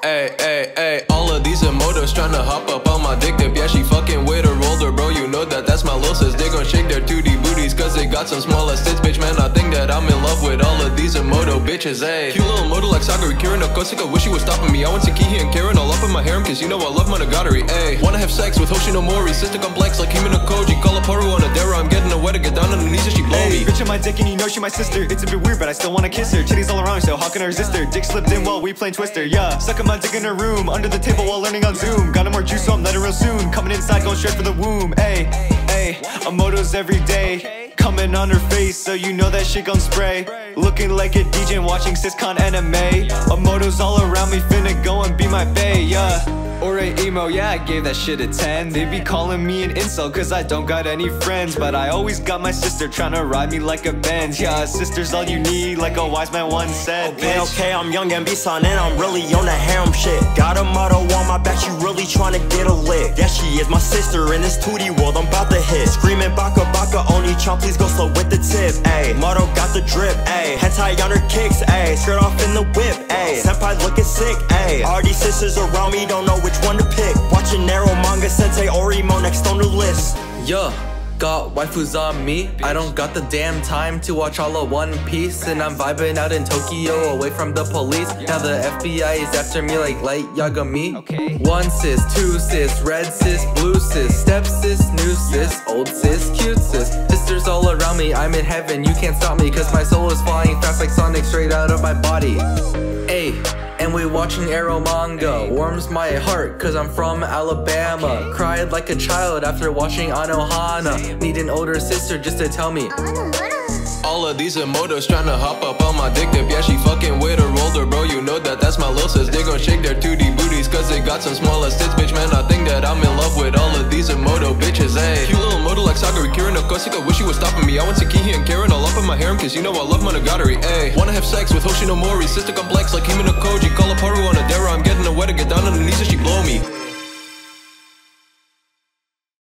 Ay, all of these emotos tryna hop up on my dick dip. Yeah, she fucking with her older bro, you know that's my lil sis. They gon' shake their 2D booties cause they got some small ass tits. Bitch, man, I think that I'm in love with all of these emoto bitches, ayy. Cute little moto like Sakura, Kira no Kosika, wish she was stopping me. I want Sakihi and Karen all up in my harem cause you know I love Monogatari, ayy. Wanna have sex with Hoshinomori, sister complex like Hime no Koji. Call up Haru on a Dara, I'm getting a wet to get down on her knees and she blow me. Bitch on my dick and you know she my sister. It's a bit weird but I still wanna kiss her. Titties all around so how can I resist her? Dick slipped in while we playing Twister, yeah. Sucking my dick in her room, under the table while learning on Zoom. Got no more juice so I'm letting real soon. Coming inside going straight for the womb, ayy, ayy. Emotos every day, coming on her face so you know that shit gon' spray. Looking like a DJ and watching Siscon anime. Emotos all around me finna go and be my bae, yeah. Or a emo, yeah, I gave that shit a 10. They be calling me an incel cause I don't got any friends. But I always got my sister tryna ride me like a Benz. Yeah, sister's all you need, like a wise man once said, Okay, I'm young and B-son and I'm really on the harem shit. Got a motto on my back, she really tryna get a lick. Yeah, she is my sister in this 2D world, I'm about to hit. Screaming baka baka, Oni-chan, please go slow with the tip, ayy. Motto got the drip, ayy. Hentai on her kicks, ayy. Skirt off in the whip, ayy. Senpai looking sick, ayy. All these sisters around me don't know which one to pick. Watching Narrow Manga Sensei Orimo next on the list. Yeah, got waifus on me. I don't got the damn time to watch all of One Piece. And I'm vibing out in Tokyo away from the police. Now the FBI is after me like Light Yagami. One sis, two sis, red sis, blue sis, step sis, new sis, old sis, cute sis. Sisters all around me, I'm in heaven, you can't stop me. Cause my soul is flying fast like Sonic straight out of my body. Ayy, and we watching Arrow manga. Warms my heart cause I'm from Alabama. Cried like a child after watching Anohana. Need an older sister just to tell me all of these emotos tryna hop up on my dick dip. Yeah, she fucking with her older bro, you know that's my lil sis. They gon' shake their 2D booties cause they got some small ass tits. Bitch, man, I think that I'm in love with all of these emoto bitches, ayy. Cute little moto like Sakura, Kira no Kosika, wish she was stopping me. I want Sakihi and Karen all up in my harem cause you know I love Monogatari, ayy. Wanna have sex with Hoshinomori, sister complex like Hime no Koji. Call up Haru on a Dara, I'm getting a wet to get down on her knees and she blow me.